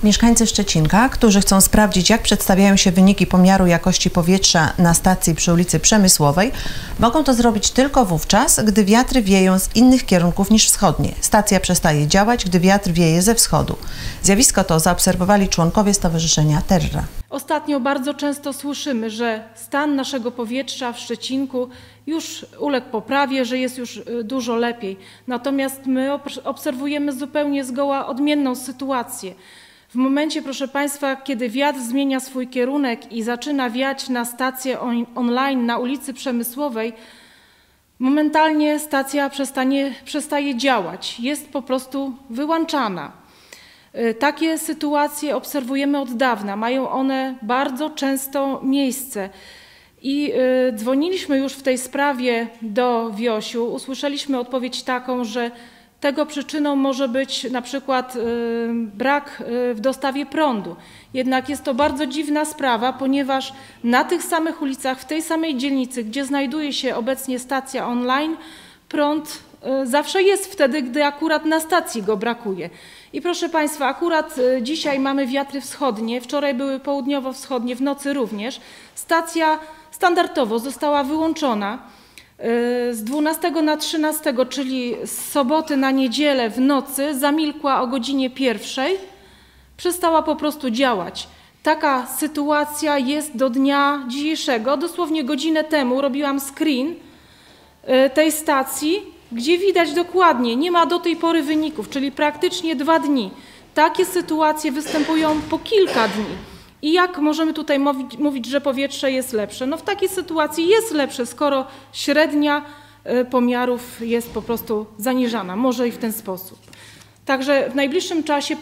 Mieszkańcy Szczecinka, którzy chcą sprawdzić, jak przedstawiają się wyniki pomiaru jakości powietrza na stacji przy ulicy Przemysłowej, mogą to zrobić tylko wówczas, gdy wiatry wieją z innych kierunków niż wschodnie. Stacja przestaje działać, gdy wiatr wieje ze wschodu. Zjawisko to zaobserwowali członkowie Stowarzyszenia Terra. Ostatnio bardzo często słyszymy, że stan naszego powietrza w Szczecinku już uległ poprawie, że jest już dużo lepiej. Natomiast my obserwujemy zupełnie zgoła odmienną sytuację. W momencie, proszę Państwa, kiedy wiatr zmienia swój kierunek i zaczyna wiać na stację online na ulicy Przemysłowej, momentalnie stacja przestaje działać, jest po prostu wyłączana. Takie sytuacje obserwujemy od dawna, mają one bardzo często miejsce. I dzwoniliśmy już w tej sprawie do WIOŚ-u, usłyszeliśmy odpowiedź taką, że tego przyczyną może być na przykład brak w dostawie prądu. Jednak jest to bardzo dziwna sprawa, ponieważ na tych samych ulicach, w tej samej dzielnicy, gdzie znajduje się obecnie stacja online, prąd zawsze jest wtedy, gdy akurat na stacji go brakuje. I proszę Państwa, akurat dzisiaj mamy wiatry wschodnie, wczoraj były południowo-wschodnie, w nocy również. Stacja standardowo została wyłączona. Z 12 na 13, czyli z soboty na niedzielę w nocy, zamilkła o godzinie 1:00, przestała po prostu działać. Taka sytuacja jest do dnia dzisiejszego. Dosłownie godzinę temu robiłam screen tej stacji, gdzie widać dokładnie, nie ma do tej pory wyników, czyli praktycznie 2 dni. Takie sytuacje występują po kilka dni. I jak możemy tutaj mówić, że powietrze jest lepsze? No w takiej sytuacji jest lepsze, skoro średnia pomiarów jest po prostu zaniżana. Może i w ten sposób. Także w najbliższym czasie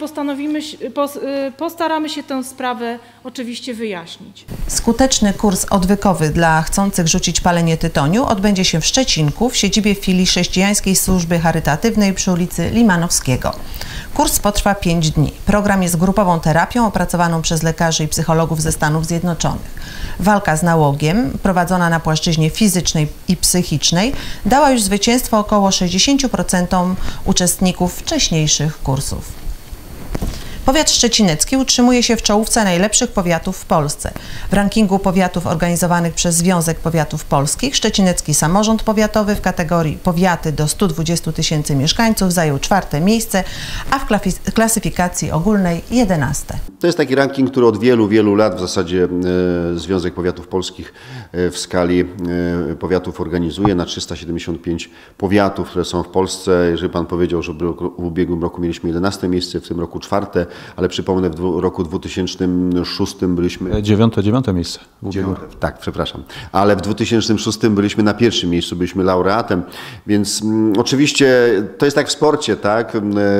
postaramy się tę sprawę oczywiście wyjaśnić. Skuteczny kurs odwykowy dla chcących rzucić palenie tytoniu odbędzie się w Szczecinku w siedzibie filii Chrześcijańskiej Służby Charytatywnej przy ulicy Limanowskiego. Kurs potrwa 5 dni. Program jest grupową terapią opracowaną przez lekarzy i psychologów ze Stanów Zjednoczonych. Walka z nałogiem, prowadzona na płaszczyźnie fizycznej i psychicznej, dała już zwycięstwo około 60% uczestników wcześniejszych kursów. Powiat szczecinecki utrzymuje się w czołówce najlepszych powiatów w Polsce. W rankingu powiatów organizowanych przez Związek Powiatów Polskich szczecinecki samorząd powiatowy w kategorii powiaty do 120 000 mieszkańców zajął 4. miejsce, a w klasyfikacji ogólnej 11. To jest taki ranking, który od wielu lat w zasadzie Związek Powiatów Polskich w skali powiatów organizuje na 375 powiatów, które są w Polsce. Jeżeli Pan powiedział, że w ubiegłym roku mieliśmy 11 miejsce, w tym roku 4. Ale przypomnę, w roku 2006 byliśmy... 9 miejsce. Tak, przepraszam. Ale w 2006 byliśmy na 1. miejscu, byliśmy laureatem, więc oczywiście to jest tak w sporcie, tak?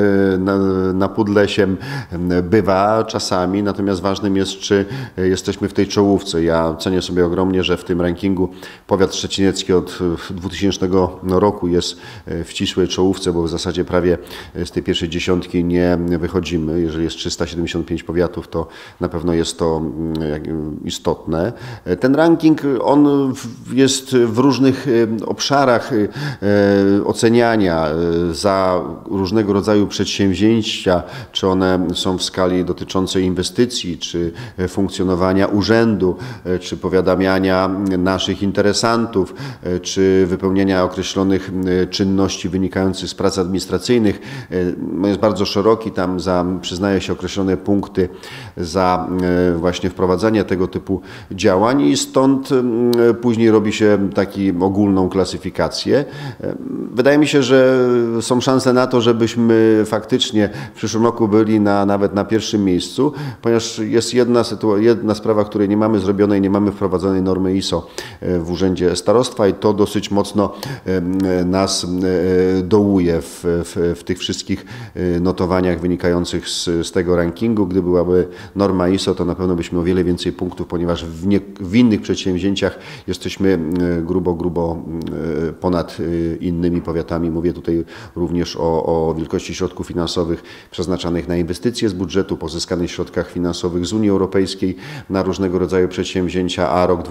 Na pudle się bywa czasami, natomiast ważnym jest, czy jesteśmy w tej czołówce. Ja cenię sobie ogromnie, że w tym rankingu powiat szczecinecki od 2000 roku jest w ścisłej czołówce, bo w zasadzie prawie z tej pierwszej dziesiątki nie wychodzimy. Jeżeli jest 375 powiatów, to na pewno jest to istotne. Ten ranking, on jest w różnych obszarach oceniania za różnego rodzaju przedsięwzięcia, czy one są w skali dotyczącej inwestycji, czy funkcjonowania urzędu, czy powiadamiania naszych interesantów, czy wypełniania określonych czynności wynikających z prac administracyjnych. Jest bardzo szeroki, tam przyznaje się określone punkty za właśnie wprowadzanie tego typu działań i stąd później robi się taką ogólną klasyfikację. Wydaje mi się, że są szanse na to, żebyśmy faktycznie w przyszłym roku byli nawet na 1. miejscu, ponieważ jest jedna sprawa, której nie mamy zrobionej, nie mamy wprowadzonej normy ISO w Urzędzie Starostwa i to dosyć mocno nas dołuje w tych wszystkich notowaniach wynikających z tego rankingu. Gdyby byłaby norma ISO, to na pewno byśmy o wiele więcej punktów, ponieważ w innych przedsięwzięciach jesteśmy grubo ponad innymi powiatami. Mówię tutaj również o wielkości środków finansowych przeznaczanych na inwestycje z budżetu, pozyskanych środkach finansowych z Unii Europejskiej na różnego rodzaju przedsięwzięcia, a rok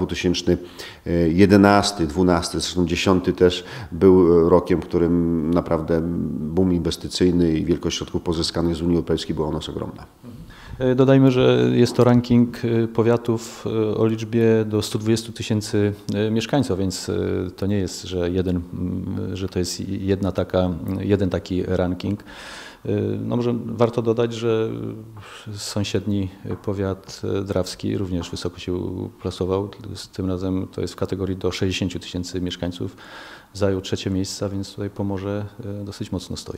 2011, 2012, zresztą 2010 też był rokiem, w którym naprawdę boom inwestycyjny i wielkość środków pozyskanych z Unii Europejskiej była ona jest ogromna. Dodajmy, że jest to ranking powiatów o liczbie do 120 000 mieszkańców, więc to nie jest, że to jest jeden taki ranking. No może warto dodać, że sąsiedni powiat drawski również wysoko się uplasował. Tym razem to jest w kategorii do 60 000 mieszkańców. Zajął 3. miejsce, więc tutaj Pomorze dosyć mocno stoi.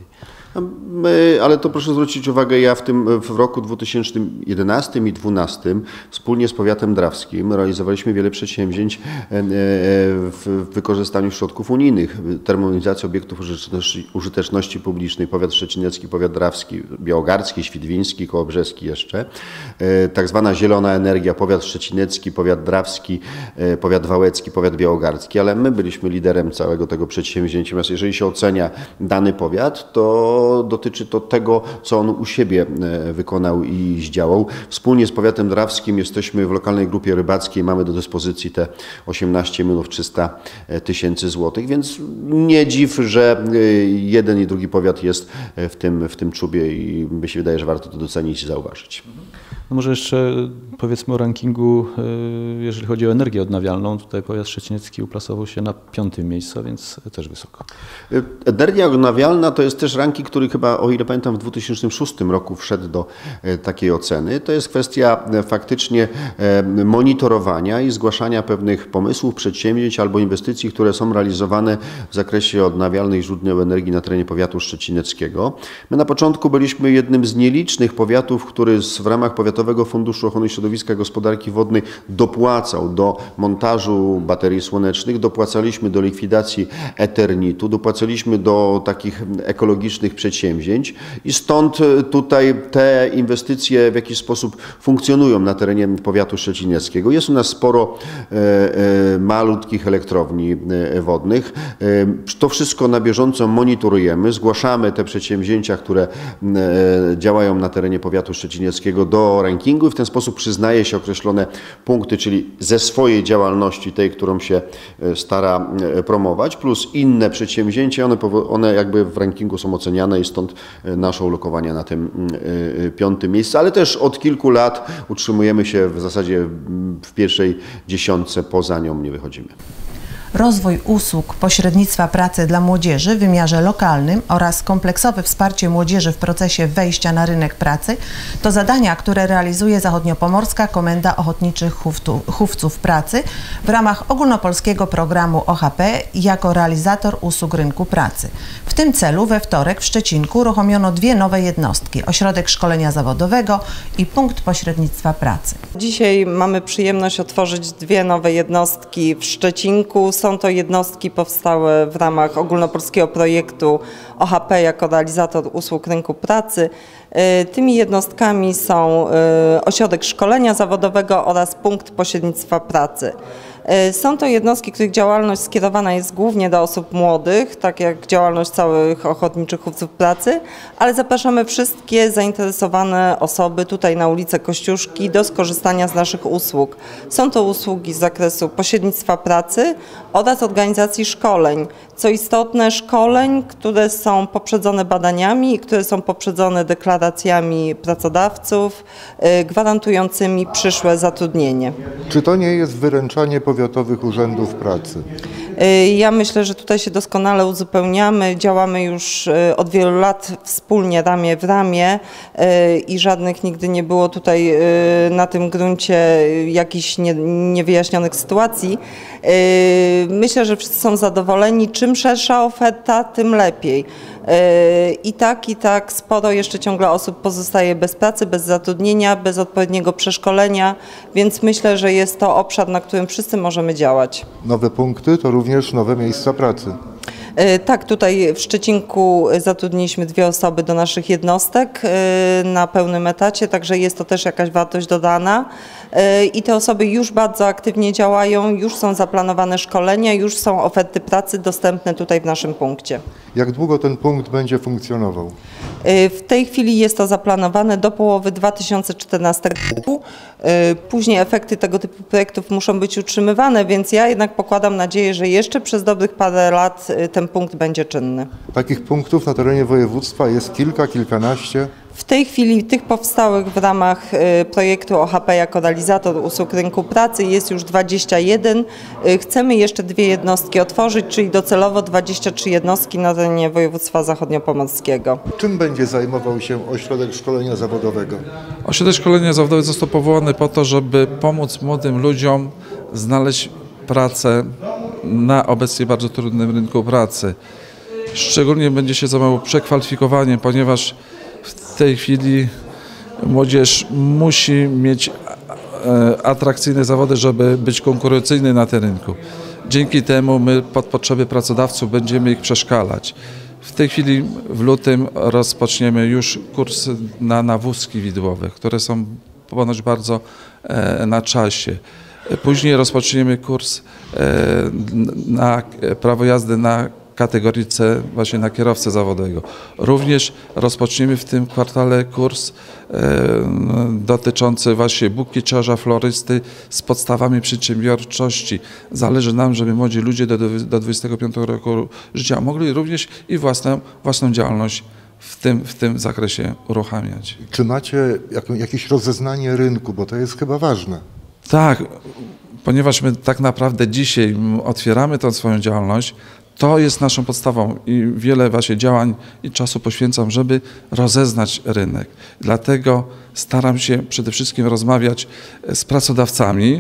Ale to proszę zwrócić uwagę, ja w roku 2011 i 2012 wspólnie z powiatem drawskim realizowaliśmy wiele przedsięwzięć w wykorzystaniu środków unijnych. Termomodernizacja obiektów użyteczności publicznej, powiat szczecinecki, powiat drawski, białogardzki, świdwiński, kołobrzeski jeszcze. Tak zwana zielona energia, powiat szczecinecki, powiat drawski, powiat wałecki, powiat białogardzki, ale my byliśmy liderem całego tego przedsięwzięcia. Natomiast jeżeli się ocenia dany powiat, to dotyczy to tego, co on u siebie wykonał i zdziałał. Wspólnie z powiatem drawskim jesteśmy w lokalnej grupie rybackiej, mamy do dyspozycji te 18 300 000 złotych, więc nie dziw, że jeden i drugi powiat jest w tym czubie i mi się wydaje, że warto to docenić i zauważyć. No może jeszcze powiedzmy o rankingu, jeżeli chodzi o energię odnawialną. Tutaj powiat szczecinecki uplasował się na 5. miejscu, więc też wysoko. Energia odnawialna to jest też ranking, który chyba, o ile pamiętam, w 2006 roku wszedł do takiej oceny. To jest kwestia faktycznie monitorowania i zgłaszania pewnych pomysłów, przedsięwzięć albo inwestycji, które są realizowane w zakresie odnawialnych źródeł energii na terenie powiatu szczecineckiego. My na początku byliśmy jednym z nielicznych powiatów, który w ramach Powiatowego Funduszu Ochrony Środowiska i Gospodarki Wodnej dopłacał do montażu baterii słonecznych, dopłacaliśmy do likwidacji eternitu, dopłacaliśmy do takich ekologicznych przedsięwzięć i stąd tutaj te inwestycje w jakiś sposób funkcjonują na terenie powiatu szczecineckiego. Jest u nas sporo malutkich elektrowni wodnych. To wszystko na bieżąco monitorujemy, zgłaszamy te przedsięwzięcia, które działają na terenie powiatu szczecineckiego do rankingu i w ten sposób przyznaje się określone punkty, czyli ze swojej działalności, tej, którą się stara promować, plus inne przedsięwzięcia, one jakby w rankingu są oceniane i stąd nasze ulokowanie na tym 5. miejscu, ale też od kilku lat utrzymujemy się w zasadzie w pierwszej dziesiątce, poza nią nie wychodzimy. Rozwój usług pośrednictwa pracy dla młodzieży w wymiarze lokalnym oraz kompleksowe wsparcie młodzieży w procesie wejścia na rynek pracy to zadania, które realizuje Zachodniopomorska Komenda Ochotniczych Chówców Pracy w ramach ogólnopolskiego programu OHP jako realizator usług rynku pracy. W tym celu we wtorek w Szczecinku uruchomiono 2 nowe jednostki: Ośrodek Szkolenia Zawodowego i Punkt Pośrednictwa Pracy. Dzisiaj mamy przyjemność otworzyć 2 nowe jednostki w Szczecinku. Są to jednostki powstałe w ramach ogólnopolskiego projektu OHP jako realizator usług rynku pracy. Tymi jednostkami są Ośrodek Szkolenia Zawodowego oraz Punkt Pośrednictwa Pracy. Są to jednostki, których działalność skierowana jest głównie do osób młodych, tak jak działalność całych Ochotniczych Chówców Pracy, ale zapraszamy wszystkie zainteresowane osoby tutaj na ulicę Kościuszki do skorzystania z naszych usług. Są to usługi z zakresu pośrednictwa pracy oraz organizacji szkoleń. Co istotne, szkoleń, które są poprzedzone badaniami i które są poprzedzone deklaracjami pracodawców gwarantującymi przyszłe zatrudnienie. Czy to nie jest wyręczanie powiatowych urzędów pracy? Ja myślę, że tutaj się doskonale uzupełniamy. Działamy już od wielu lat wspólnie, ramię w ramię i żadnych nigdy nie było tutaj na tym gruncie jakichś niewyjaśnionych sytuacji. Myślę, że wszyscy są zadowoleni. Czym szersza oferta, tym lepiej. I tak sporo jeszcze ciągle osób pozostaje bez pracy, bez zatrudnienia, bez odpowiedniego przeszkolenia, więc myślę, że jest to obszar, na którym wszyscy możemy działać. Nowe punkty to również nowe miejsca pracy. Tak, tutaj w Szczecinku zatrudniliśmy 2 osoby do naszych jednostek na pełnym etacie, także jest to też jakaś wartość dodana i te osoby już bardzo aktywnie działają, już są zaplanowane szkolenia, już są oferty pracy dostępne tutaj w naszym punkcie. Jak długo ten punkt będzie funkcjonował? W tej chwili jest to zaplanowane do połowy 2014 roku. Później efekty tego typu projektów muszą być utrzymywane, więc ja jednak pokładam nadzieję, że jeszcze przez dobrych parę lat ten punkt będzie czynny. Takich punktów na terenie województwa jest kilka, kilkanaście? W tej chwili tych powstałych w ramach projektu OHP jako realizator usług rynku pracy jest już 21. Chcemy jeszcze 2 jednostki otworzyć, czyli docelowo 23 jednostki na terenie województwa zachodniopomorskiego. Czym będzie zajmował się Ośrodek Szkolenia Zawodowego? Ośrodek Szkolenia Zawodowego został powołany po to, żeby pomóc młodym ludziom znaleźć pracę na obecnie bardzo trudnym rynku pracy. Szczególnie będzie się zajmował przekwalifikowaniem, ponieważ w tej chwili młodzież musi mieć atrakcyjne zawody, żeby być konkurencyjny na tym rynku. Dzięki temu my pod potrzeby pracodawców będziemy ich przeszkalać. W tej chwili w lutym rozpoczniemy już kurs na wózki widłowe, które są ponoć bardzo na czasie. Później rozpoczniemy kurs na prawo jazdy na kategorii C, właśnie na kierowcę zawodowego. Również rozpoczniemy w tym kwartale kurs dotyczący właśnie bukieciarza, florysty z podstawami przedsiębiorczości. Zależy nam, żeby młodzi ludzie do 25 roku życia mogli również i własną działalność w tym zakresie uruchamiać. Czy macie jakieś rozeznanie rynku, bo to jest chyba ważne? Tak, ponieważ my tak naprawdę dzisiaj otwieramy tą swoją działalność, to jest naszą podstawą i wiele właśnie działań i czasu poświęcam, żeby rozeznać rynek. Dlatego staram się przede wszystkim rozmawiać z pracodawcami,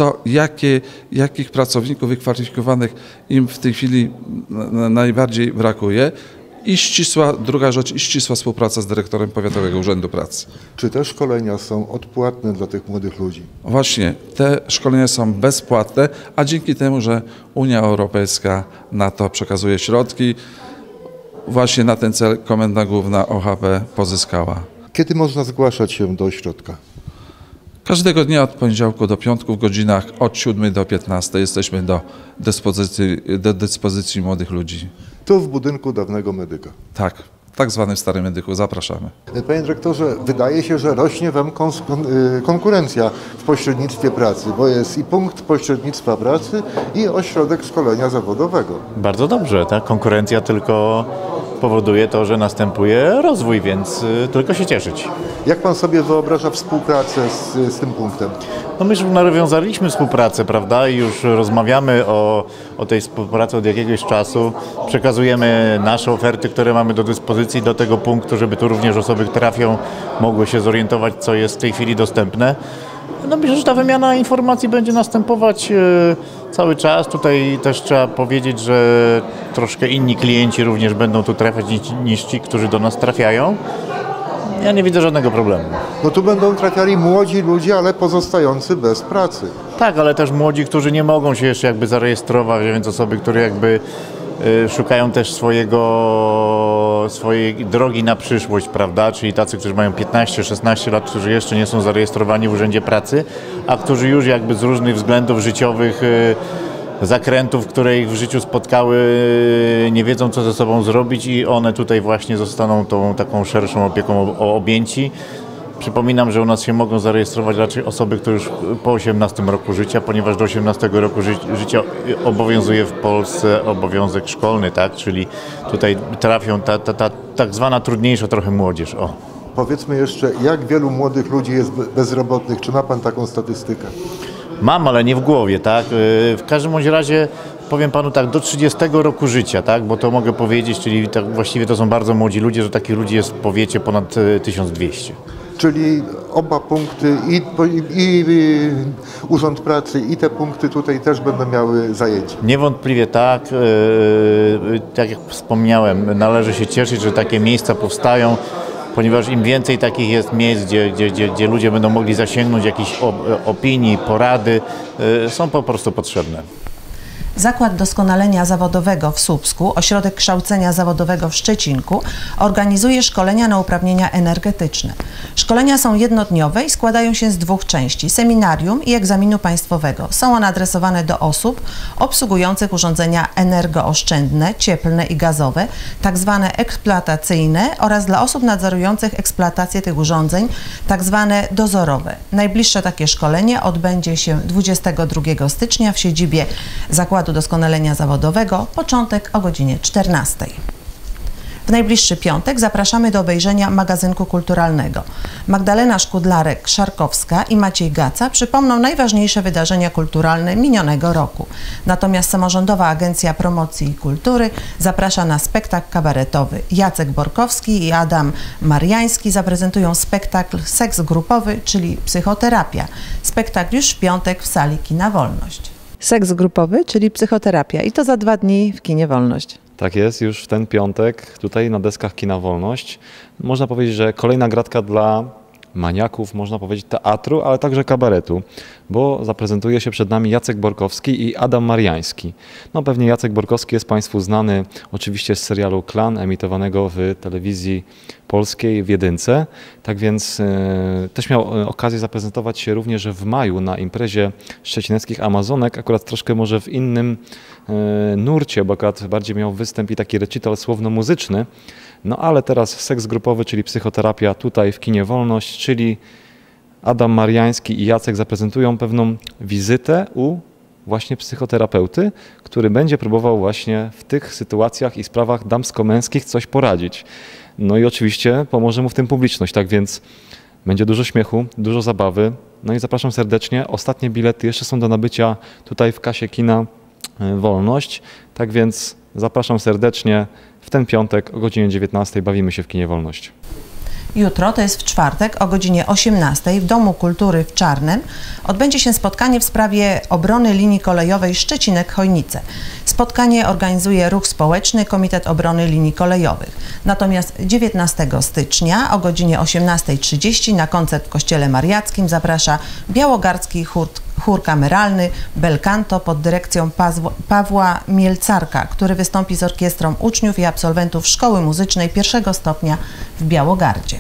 jakich pracowników wykwalifikowanych im w tej chwili najbardziej brakuje. I druga rzecz, ścisła współpraca z dyrektorem Powiatowego Urzędu Pracy. Czy te szkolenia są odpłatne dla tych młodych ludzi? Właśnie, te szkolenia są bezpłatne, a dzięki temu, że Unia Europejska na to przekazuje środki, właśnie na ten cel Komenda Główna OHP pozyskała. Kiedy można zgłaszać się do ośrodka? Każdego dnia od poniedziałku do piątku w godzinach od 7 do 15 jesteśmy do dyspozycji młodych ludzi. Tu w budynku dawnego medyka. Tak zwanym starym medyku. Zapraszamy. Panie dyrektorze, wydaje się, że rośnie Wam konkurencja w pośrednictwie pracy, bo jest i punkt pośrednictwa pracy i ośrodek szkolenia zawodowego. Bardzo dobrze, ta konkurencja tylko powoduje to, że następuje rozwój, więc tylko się cieszyć. Jak Pan sobie wyobraża współpracę z tym punktem? No my już nawiązaliśmy współpracę, prawda, i już rozmawiamy o tej współpracy od jakiegoś czasu. Przekazujemy nasze oferty, które mamy do dyspozycji do tego punktu, żeby tu również osoby trafią, mogły się zorientować, co jest w tej chwili dostępne. No myślę, że ta wymiana informacji będzie następować cały czas. Tutaj też trzeba powiedzieć, że troszkę inni klienci również będą tu trafiać niż ci, którzy do nas trafiają. Ja nie widzę żadnego problemu. No tu będą trafiali młodzi ludzie, ale pozostający bez pracy. Tak, ale też młodzi, którzy nie mogą się jeszcze jakby zarejestrować, więc osoby, które jakby szukają też swojej drogi na przyszłość, prawda? Czyli tacy, którzy mają 15-16 lat, którzy jeszcze nie są zarejestrowani w Urzędzie Pracy, a którzy już jakby z różnych względów życiowych, zakrętów, które ich w życiu spotkały, nie wiedzą, co ze sobą zrobić i one tutaj właśnie zostaną tą taką szerszą opieką objęci. Przypominam, że u nas się mogą zarejestrować raczej osoby, które już po 18 roku życia, ponieważ do 18 roku życia obowiązuje w Polsce obowiązek szkolny, tak? Czyli tutaj trafią ta tak zwana trudniejsza trochę młodzież. O. Powiedzmy jeszcze, jak wielu młodych ludzi jest bezrobotnych? Czy ma Pan taką statystykę? Mam, ale nie w głowie, tak? W każdym bądź razie powiem Panu tak, do 30 roku życia, tak? Bo to mogę powiedzieć, czyli tak właściwie to są bardzo młodzi ludzie, że takich ludzi jest w powiecie ponad 1200. Czyli oba punkty, i Urząd Pracy, i te punkty tutaj też będą miały zajęcia. Niewątpliwie tak. Tak jak wspomniałem, należy się cieszyć, że takie miejsca powstają, ponieważ im więcej takich jest miejsc, gdzie ludzie będą mogli zasięgnąć jakichś opinii, porady, są po prostu potrzebne. Zakład Doskonalenia Zawodowego w Słupsku, Ośrodek Kształcenia Zawodowego w Szczecinku organizuje szkolenia na uprawnienia energetyczne. Szkolenia są jednodniowe i składają się z 2 części: seminarium i egzaminu państwowego. Są one adresowane do osób obsługujących urządzenia energooszczędne, cieplne i gazowe, tak zwane eksploatacyjne, oraz dla osób nadzorujących eksploatację tych urządzeń, tak zwane dozorowe. Najbliższe takie szkolenie odbędzie się 22 stycznia w siedzibie Zakładu Doskonalenia Zawodowego, początek o godzinie 14. W najbliższy piątek zapraszamy do obejrzenia magazynku kulturalnego. Magdalena Szkudlarek-Szarkowska i Maciej Gaca przypomną najważniejsze wydarzenia kulturalne minionego roku. Natomiast Samorządowa Agencja Promocji i Kultury zaprasza na spektakl kabaretowy. Jacek Borkowski i Adam Mariański zaprezentują spektakl Seks grupowy, czyli psychoterapia. Spektakl już w piątek w sali Kina Wolność. Seks grupowy, czyli psychoterapia i to za 2 dni w Kinie Wolność. Tak jest, już w ten piątek tutaj na deskach Kina Wolność. Można powiedzieć, że kolejna gratka dla maniaków, można powiedzieć, teatru, ale także kabaretu, bo zaprezentuje się przed nami Jacek Borkowski i Adam Mariański. No pewnie Jacek Borkowski jest Państwu znany oczywiście z serialu Klan, emitowanego w telewizji polskiej w Jedynce. Tak więc też miał okazję zaprezentować się również w maju na imprezie szczecineckich Amazonek, akurat troszkę może w innym nurcie, bo akurat bardziej miał występ i taki recital słowno-muzyczny. No ale teraz seks grupowy, czyli psychoterapia tutaj w Kinie Wolność, czyli Adam Mariański i Jacek zaprezentują pewną wizytę u właśnie psychoterapeuty, który będzie próbował właśnie w tych sytuacjach i sprawach damsko-męskich coś poradzić. No i oczywiście pomoże mu w tym publiczność, tak więc będzie dużo śmiechu, dużo zabawy. No i zapraszam serdecznie. Ostatnie bilety jeszcze są do nabycia tutaj w kasie Kina Wolność, tak więc zapraszam serdecznie. W ten piątek o godzinie 19 bawimy się w Kinie Wolność. Jutro, to jest w czwartek, o godzinie 18 w Domu Kultury w Czarnem odbędzie się spotkanie w sprawie obrony linii kolejowej Szczecinek-Chojnice. Spotkanie organizuje Ruch Społeczny Komitet Obrony Linii Kolejowych. Natomiast 19 stycznia o godzinie 18:30 na koncert w Kościele Mariackim zaprasza Białogardzki Chór Kameralny Bel Canto pod dyrekcją Pawła Mielcarka, który wystąpi z orkiestrą uczniów i absolwentów Szkoły Muzycznej I stopnia w Białogardzie.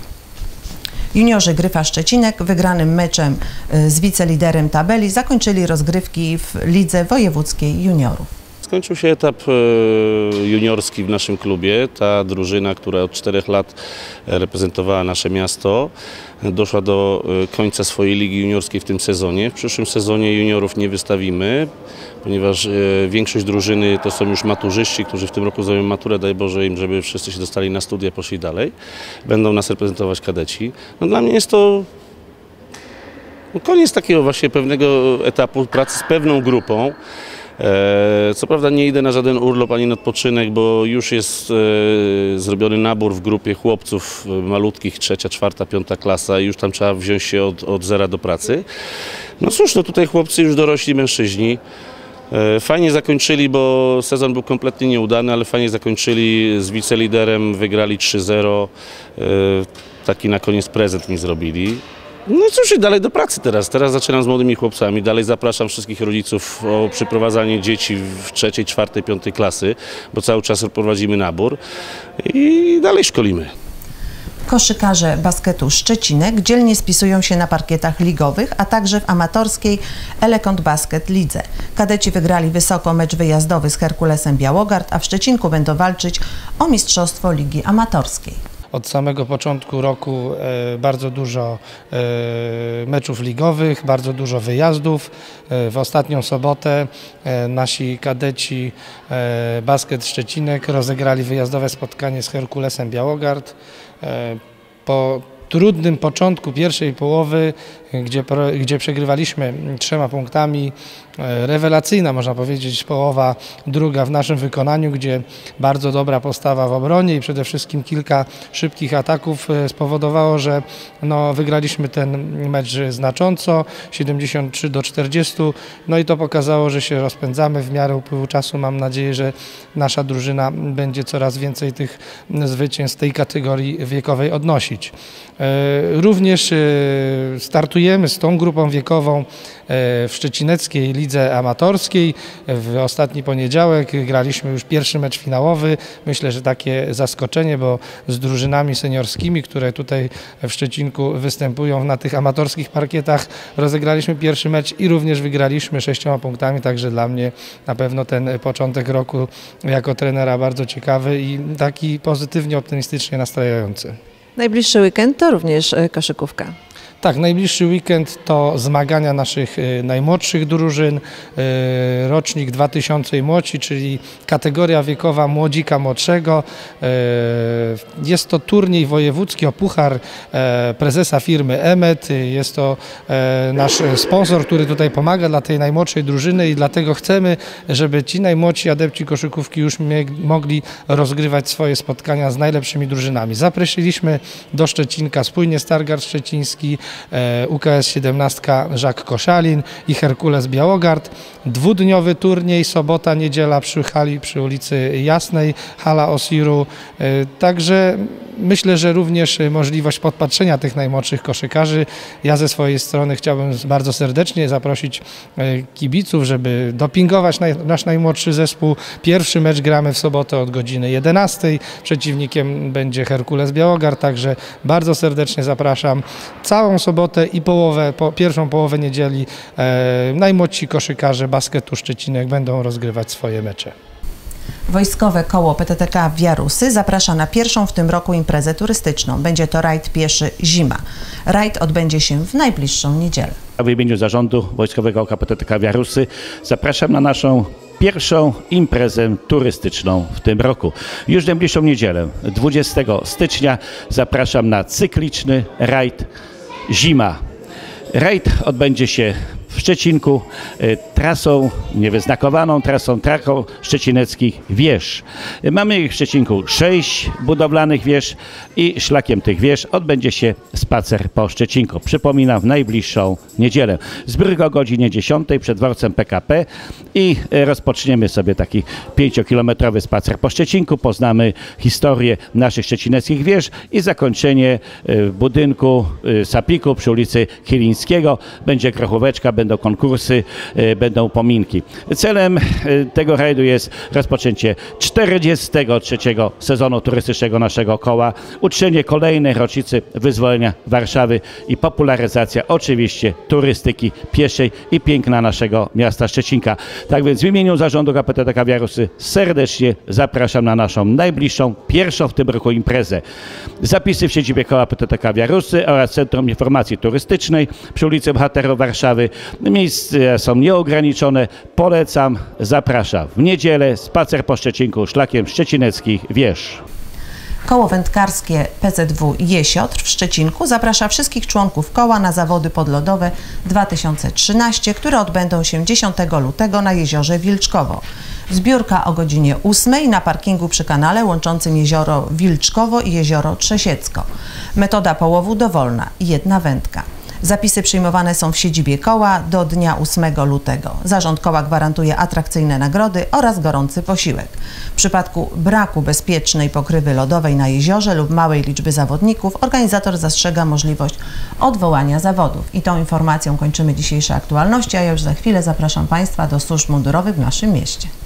Juniorzy Gryfa Szczecinek wygranym meczem z wiceliderem tabeli zakończyli rozgrywki w Lidze Wojewódzkiej Juniorów. Skończył się etap juniorski w naszym klubie. Ta drużyna, która od 4 lat reprezentowała nasze miasto, doszła do końca swojej ligi juniorskiej w tym sezonie. W przyszłym sezonie juniorów nie wystawimy, ponieważ większość drużyny to są już maturzyści, którzy w tym roku zdają maturę, daj Boże im, żeby wszyscy się dostali na studia, poszli dalej. Będą nas reprezentować kadeci. No, dla mnie jest to koniec takiego właśnie pewnego etapu pracy z pewną grupą. Co prawda nie idę na żaden urlop ani na odpoczynek, bo już jest zrobiony nabór w grupie chłopców malutkich, 3., 4., 5. klasa i już tam trzeba wziąć się od zera do pracy. No cóż, no tutaj chłopcy już dorośli mężczyźni. Fajnie zakończyli, bo sezon był kompletnie nieudany, ale fajnie zakończyli z wiceliderem, wygrali 3-0. Taki na koniec prezent mi zrobili. No cóż, i dalej do pracy teraz. Teraz zaczynam z młodymi chłopcami. Dalej zapraszam wszystkich rodziców o przyprowadzanie dzieci w 3., 4., 5. klasy, bo cały czas prowadzimy nabór i dalej szkolimy. Koszykarze basketu Szczecinek dzielnie spisują się na parkietach ligowych, a także w amatorskiej Elekont Basket Lidze. Kadeci wygrali wysoko mecz wyjazdowy z Herkulesem Białogard, a w Szczecinku będą walczyć o mistrzostwo Ligi Amatorskiej. Od samego początku roku bardzo dużo meczów ligowych, bardzo dużo wyjazdów. W ostatnią sobotę nasi kadeci Basket Szczecinek rozegrali wyjazdowe spotkanie z Herkulesem Białogard. Po trudnym początku pierwszej połowy, gdzie przegrywaliśmy 3 punktami, rewelacyjna można powiedzieć połowa druga w naszym wykonaniu, gdzie bardzo dobra postawa w obronie i przede wszystkim kilka szybkich ataków spowodowało, że wygraliśmy ten mecz znacząco, 73-40, no i to pokazało, że się rozpędzamy w miarę upływu czasu. Mam nadzieję, że nasza drużyna będzie coraz więcej tych zwycięstw tej kategorii wiekowej odnosić. Również startujemy z tą grupą wiekową w szczecineckiej lidze amatorskiej. W ostatni poniedziałek graliśmy już pierwszy mecz finałowy. Myślę, że takie zaskoczenie, bo z drużynami seniorskimi, które tutaj w Szczecinku występują na tych amatorskich parkietach, rozegraliśmy pierwszy mecz i również wygraliśmy 6 punktami, także dla mnie na pewno ten początek roku jako trenera bardzo ciekawy i taki pozytywnie, optymistycznie nastrajający. Najbliższy weekend to również koszykówka. Tak, najbliższy weekend to zmagania naszych najmłodszych drużyn, rocznik 2000 i młodsi, czyli kategoria wiekowa młodzika młodszego. Jest to turniej wojewódzki o puchar prezesa firmy Emet. Jest to nasz sponsor, który tutaj pomaga dla tej najmłodszej drużyny i dlatego chcemy, żeby ci najmłodsi adepci koszykówki już mogli rozgrywać swoje spotkania z najlepszymi drużynami. Zaprosiliśmy do Szczecinka spójnie Stargard Szczeciński, UKS 17 Żak Koszalin i Herkules Białogard. Dwudniowy turniej, sobota, niedziela przy hali przy ulicy Jasnej, hala Osiru. Także myślę, że również możliwość podpatrzenia tych najmłodszych koszykarzy. Ja ze swojej strony chciałbym bardzo serdecznie zaprosić kibiców, żeby dopingować nasz najmłodszy zespół. Pierwszy mecz gramy w sobotę od godziny 11. Przeciwnikiem będzie Herkules Białogard, także bardzo serdecznie zapraszam. Całą sobotę i pierwszą połowę niedzieli najmłodsi koszykarze basketu Szczecinek będą rozgrywać swoje mecze. Wojskowe Koło PTTK Wiarusy zaprasza na pierwszą w tym roku imprezę turystyczną. Będzie to rajd pieszy Zima. Rajd odbędzie się w najbliższą niedzielę. W imieniu zarządu Wojskowego Oka PTTK Wiarusy zapraszam na naszą pierwszą imprezę turystyczną w tym roku. Już w najbliższą niedzielę, 20 stycznia, zapraszam na cykliczny rajd Zima. Rajd odbędzie się w Szczecinku trasą niewyznakowaną, trasą szczecineckich wież. Mamy ich w Szczecinku 6 budowlanych wież i szlakiem tych wież odbędzie się spacer po Szczecinku. Przypominam, w najbliższą niedzielę. Zbiór o godzinie 10 przed dworcem PKP i rozpoczniemy sobie taki 5-kilometrowy spacer po Szczecinku. Poznamy historię naszych szczecineckich wież i zakończenie w budynku Sapiku przy ulicy Chylińskiego. Będzie krochóweczka, będą konkursy, będą pominki. Celem tego rajdu jest rozpoczęcie 43. sezonu turystycznego naszego koła, uczczenie kolejnej rocznicy wyzwolenia Warszawy i popularyzacja oczywiście turystyki pieszej i piękna naszego miasta Szczecinka. Tak więc w imieniu zarządu PTTK Wiarusy serdecznie zapraszam na naszą najbliższą, pierwszą w tym roku imprezę. Zapisy w siedzibie koła PTTK Wiarusy oraz Centrum Informacji Turystycznej przy ulicy Bohaterów Warszawy. Miejsca są nieograniczone. Polecam, zapraszam. W niedzielę spacer po Szczecinku szlakiem szczecineckich wież. Koło wędkarskie PZW Jesiotr w Szczecinku zaprasza wszystkich członków koła na zawody podlodowe 2013, które odbędą się 10 lutego na jeziorze Wilczkowo. Zbiórka o godzinie 8 na parkingu przy kanale łączącym jezioro Wilczkowo i jezioro Trzesiecko. Metoda połowu dowolna, 1 wędka. Zapisy przyjmowane są w siedzibie koła do dnia 8 lutego. Zarząd koła gwarantuje atrakcyjne nagrody oraz gorący posiłek. W przypadku braku bezpiecznej pokrywy lodowej na jeziorze lub małej liczby zawodników, organizator zastrzega możliwość odwołania zawodów. I tą informacją kończymy dzisiejsze aktualności, a ja już za chwilę zapraszam Państwa do służb mundurowych w naszym mieście.